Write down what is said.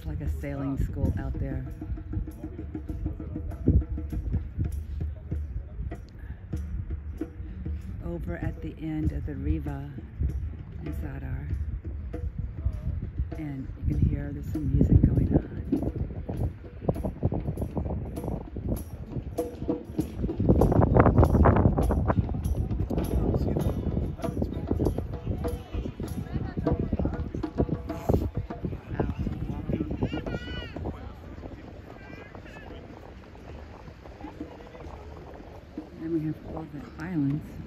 Looks like a sailing school out there. Over at the end of the Riva in Zadar. And you can hear there's some music going on. And we have all the islands.